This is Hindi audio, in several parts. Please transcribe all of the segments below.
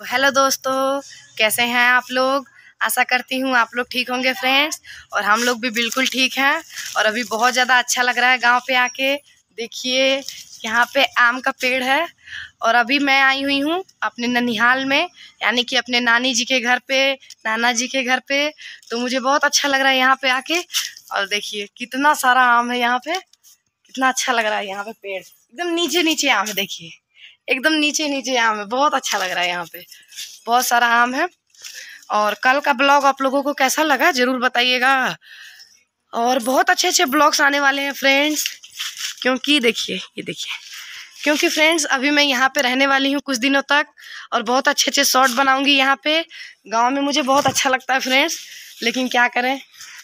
हेलो दोस्तों, कैसे हैं आप लोग। आशा करती हूँ आप लोग ठीक होंगे फ्रेंड्स। और हम लोग भी बिल्कुल ठीक हैं। और अभी बहुत ज़्यादा अच्छा लग रहा है गांव पे आके। देखिए यहाँ पे आम का पेड़ है। और अभी मैं आई हुई हूँ अपने ननिहाल में, यानी कि अपने नानी जी के घर पे, नाना जी के घर पे। तो मुझे बहुत अच्छा लग रहा है यहाँ पे आके। और देखिए कितना सारा आम है यहाँ पे, कितना अच्छा लग रहा है यहाँ पे। पेड़ एकदम नीचे नीचे आम है, देखिए एकदम नीचे नीचे आम है। बहुत अच्छा लग रहा है यहाँ पे, बहुत सारा आम है। और कल का ब्लॉग आप लोगों को कैसा लगा जरूर बताइएगा। और बहुत अच्छे अच्छे ब्लॉग्स आने वाले हैं फ्रेंड्स, क्योंकि देखिए ये देखिए, क्योंकि फ्रेंड्स अभी मैं यहाँ पे रहने वाली हूँ कुछ दिनों तक। और बहुत अच्छे अच्छे शॉट बनाऊंगी यहाँ पे। गांव में मुझे बहुत अच्छा लगता है फ्रेंड्स, लेकिन क्या करें,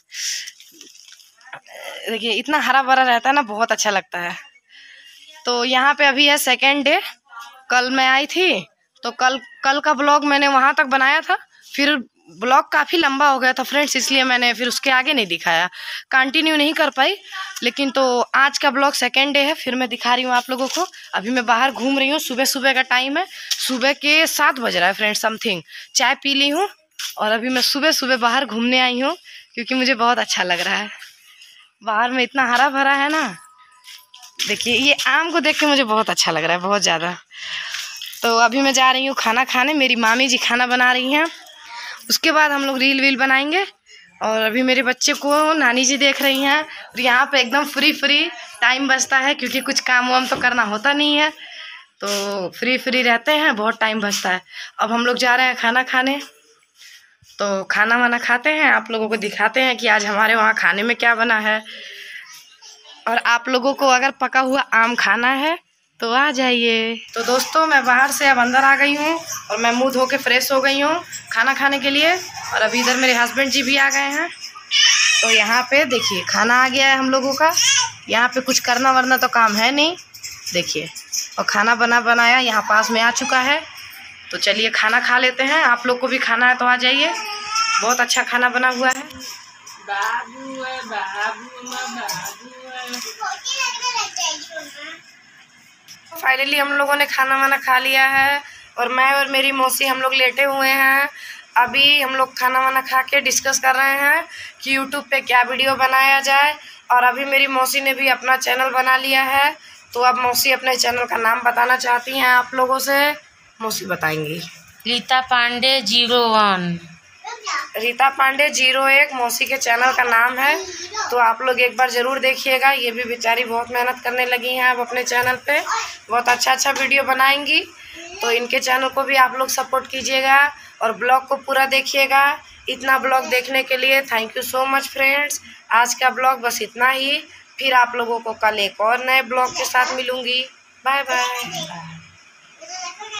देखिए इतना हरा भरा रहता है ना, बहुत अच्छा लगता है। तो यहाँ पे अभी है सेकेंड डे। कल मैं आई थी तो कल का ब्लॉग मैंने वहाँ तक बनाया था। फिर ब्लॉग काफ़ी लंबा हो गया था फ्रेंड्स, इसलिए मैंने फिर उसके आगे नहीं दिखाया, कंटिन्यू नहीं कर पाई। लेकिन तो आज का ब्लॉग सेकेंड डे है, फिर मैं दिखा रही हूँ आप लोगों को। अभी मैं बाहर घूम रही हूँ, सुबह सुबह का टाइम है, सुबह के 7 बज रहा है फ्रेंड्स समथिंग। चाय पी ली हूँ और अभी मैं सुबह सुबह बाहर घूमने आई हूँ, क्योंकि मुझे बहुत अच्छा लग रहा है। बाहर में इतना हरा भरा है ना, देखिए ये आम को देख के मुझे बहुत अच्छा लग रहा है, बहुत ज़्यादा। तो अभी मैं जा रही हूँ खाना खाने, मेरी मामी जी खाना बना रही हैं। उसके बाद हम लोग रील वील बनाएंगे। और अभी मेरे बच्चे को नानी जी देख रही हैं। और यहाँ पे एकदम फ्री टाइम बचता है, क्योंकि कुछ काम वाम तो करना होता नहीं है, तो फ्री रहते हैं, बहुत टाइम बचता है। अब हम लोग जा रहे हैं खाना खाने, तो खाना वाना खाते हैं, आप लोगों को दिखाते हैं कि आज हमारे वहाँ खाने में क्या बना है। और आप लोगों को अगर पका हुआ आम खाना है तो आ जाइए। तो दोस्तों मैं बाहर से अब अंदर आ गई हूँ और मैं मुंह धो के फ्रेश हो गई हूँ खाना खाने के लिए। और अभी इधर मेरे हस्बैंड जी भी आ गए हैं। तो यहाँ पे देखिए खाना आ गया है हम लोगों का। यहाँ पे कुछ करना वरना तो काम है नहीं, देखिए। और खाना बनाया यहाँ पास में आ चुका है। तो चलिए खाना खा लेते हैं। आप लोग को भी खाना है तो आ जाइए, बहुत अच्छा खाना बना हुआ है। फाइनली हम लोगों ने खाना वाना खा लिया है। और मैं और मेरी मौसी हम लोग लेटे हुए हैं। अभी हम लोग खाना वाना खा के डिस्कस कर रहे हैं कि यूट्यूब पे क्या वीडियो बनाया जाए। और अभी मेरी मौसी ने भी अपना चैनल बना लिया है, तो अब मौसी अपने चैनल का नाम बताना चाहती हैं आप लोगों से। मौसी बताएंगी। रीता पांडे 01। रीता पांडे 01 मौसी के चैनल का नाम है। तो आप लोग एक बार ज़रूर देखिएगा। ये भी बेचारी बहुत मेहनत करने लगी हैं अब अपने चैनल पे, बहुत अच्छा वीडियो बनाएंगी। तो इनके चैनल को भी आप लोग सपोर्ट कीजिएगा और ब्लॉग को पूरा देखिएगा। इतना ब्लॉग देखने के लिए thank you so much friends. आज का ब्लॉग बस इतना ही। फिर आप लोगों को कल एक और नए ब्लॉग के साथ मिलूँगी। Bye bye.